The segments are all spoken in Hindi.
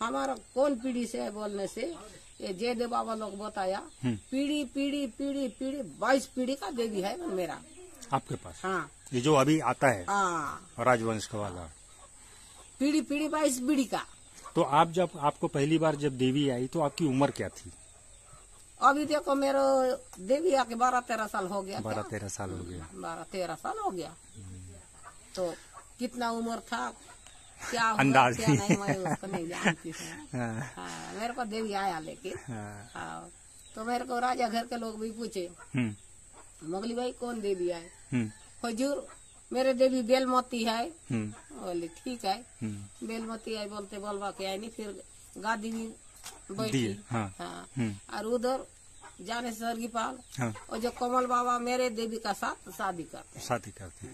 हमारा कौन पीढ़ी से है बोलने से ये जयदेव बाबा लोग बताया, पीढ़ी पीढ़ी पीढ़ी पीढ़ी 22 पीढ़ी का देवी है मेरा आपके पास। हाँ, ये जो अभी आता है हाँ, राजवंश का वाला पीढ़ी पीढ़ी 22 पीढ़ी का। तो आप जब आपको पहली बार जब देवी आई तो आपकी उम्र क्या थी? अभी देखो मेरा देवी आके 12-13 साल हो गया। 12-13 साल हो गया। 12-13 साल हो गया। तो कितना उम्र था क्या अंदाज क्या नहीं, मैं उसको नहीं जानती हूँ। हाँ, मेरे को देवी आया लेकिन हाँ, तो मेरे को राजा घर के लोग भी पूछे मोगली भाई कौन देवी आए, हुजूर मेरे देवी बेलमती है। बोले ठीक है, बेलमती है बोलते बोलवा के आई नहीं, फिर गादी भी बैठी। हाँ, और उधर जाने सरगी पाल और जो कमल बाबा मेरे देवी का साथ शादी करते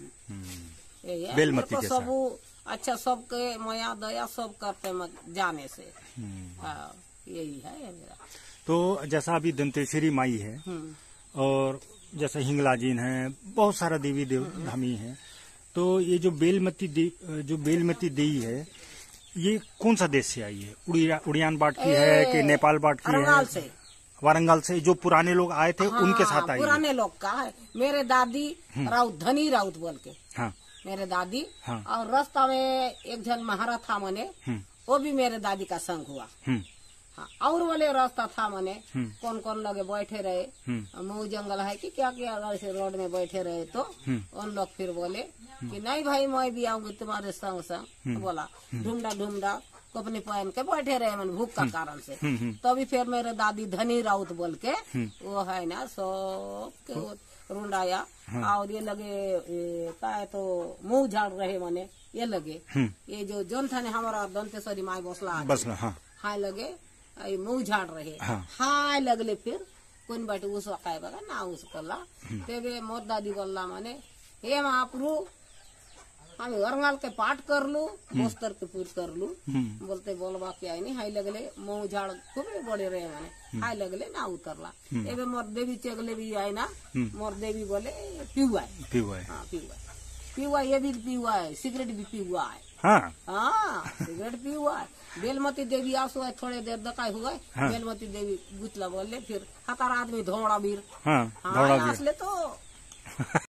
बेलमती के सब अच्छा, सबके मया दया सब करते जाने से। हाँ, यही है मेरा। तो जैसा अभी दंतेश्वरी माई है और जैसे हिंगलाजीन है, बहुत सारा देवी धामी है, तो ये जो बेलमती देवी है ये कौन सा देश से आई है? उड़ियान बाट की है कि नेपाल बाट की है? वारंगल से जो पुराने लोग आए थे उनके साथ आई है। पुराने लोग का है। मेरे दादी राउत धनी राउत बोल के। हाँ, मेरे दादी। हाँ, और रास्ता में एक जन महारा था मने, वो भी मेरे दादी का संग हुआ। हाँ, और वाले रास्ता था मने, कौन कौन लोग बैठे रहे, मुँह जंगल है कि क्या क्या, ऐसे रोड में बैठे रहे तो उन लोग फिर बोले कि नहीं भाई मैं भी आऊंगी तुम्हारे संग संग। बोला ढूंढा ढूंढा कपने पहन के बैठे रहे मन भूख का कारण से। तभी फिर मेरे दादी धनी राउत बोल के वो है ना सब रुंडाया और ये लगे का है तो मुंह झाड़ रहे मने, ये लगे ये जो जौन था ने हमारा दंतेश्वरी माई बसला हाँ लगे मुंह झाड़ रहे। हाँ लगले फिर कौन बाटे उस वकाय बगा ना उस कला तेरे मोर दादी बोलला मने हे महाप्रभु हम वरंगल के पाठ कर लू, मोस्तर के पूर कर लू। बोलते बोलबा के आई नहीं, हाई लगले मुँह झाड़ खूब बड़े रहे मैंने, हाई लगले ना उतरला। एबे मोर देवी चगले भी आए ना, मोर देवी बोले पीवा ये भी पीवा है, सिगरेट भी पीवा है। हाँ, सिगरेट पीवा है। बेलमती देवी आसो है, थोड़े देर दकाय हुआ है। बेलमती देवी गुतला बोले फिर हतार आदमी धोड़ा बीर। हाँ, असले तो